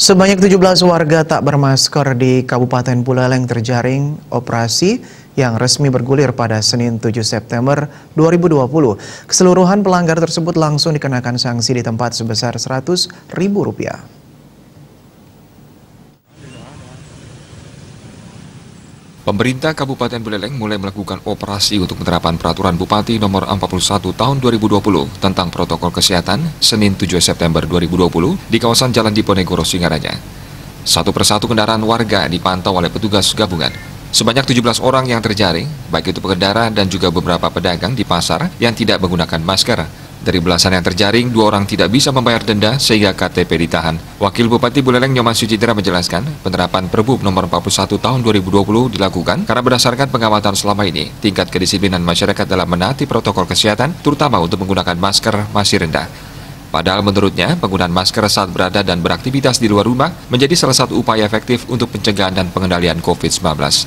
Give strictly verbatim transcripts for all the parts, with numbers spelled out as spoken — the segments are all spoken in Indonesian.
Sebanyak tujuh belas warga tak bermasker di Kabupaten Buleleng terjaring operasi yang resmi bergulir pada Senin tujuh September dua ribu dua puluh. Keseluruhan pelanggar tersebut langsung dikenakan sanksi di tempat sebesar seratus ribu rupiah. Pemerintah Kabupaten Buleleng mulai melakukan operasi untuk penerapan Peraturan Bupati Nomor empat puluh satu Tahun dua ribu dua puluh tentang protokol kesehatan Senin tujuh September dua ribu dua puluh di kawasan Jalan Diponegoro, Singaraja. Satu persatu kendaraan warga dipantau oleh petugas gabungan. Sebanyak tujuh belas orang yang terjaring, baik itu pengendara dan juga beberapa pedagang di pasar yang tidak menggunakan masker. Dari belasan yang terjaring, dua orang tidak bisa membayar denda sehingga K T P ditahan. Wakil Bupati Buleleng Nyoman Sucitra menjelaskan, penerapan Perbup Nomor empat puluh satu Tahun dua ribu dua puluh dilakukan karena berdasarkan pengamatan selama ini, tingkat kedisiplinan masyarakat dalam menaati protokol kesehatan, terutama untuk menggunakan masker, masih rendah. Padahal menurutnya, penggunaan masker saat berada dan beraktivitas di luar rumah menjadi salah satu upaya efektif untuk pencegahan dan pengendalian COVID sembilan belas.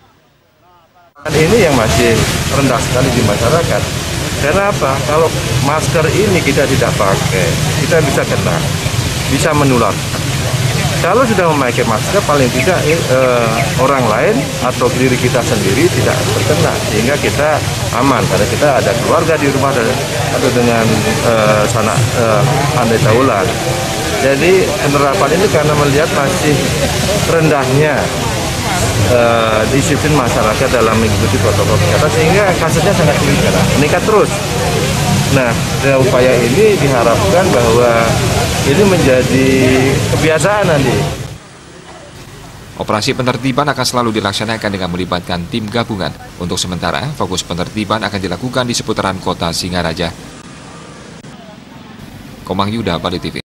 Ini yang masih rendah sekali di masyarakat. Karena apa? Kalau masker ini kita tidak pakai, kita bisa kena, bisa menular. Kalau sudah memakai masker, paling tidak eh, orang lain atau diri kita sendiri tidak terkena, sehingga kita aman. Karena kita ada keluarga di rumah dan atau dengan eh, sanak eh, pandai taulan. Jadi penerapan ini karena melihat masih rendahnya Uh, disiplin masyarakat dalam mengikuti protokol kesehatan, sehingga kasusnya sangat tinggi sekarang, meningkat terus. Nah, dengan upaya ini diharapkan bahwa ini menjadi kebiasaan nanti. Operasi penertiban akan selalu dilaksanakan dengan melibatkan tim gabungan. Untuk sementara, fokus penertiban akan dilakukan di seputaran kota Singaraja. Komang Yuda, Bali T V.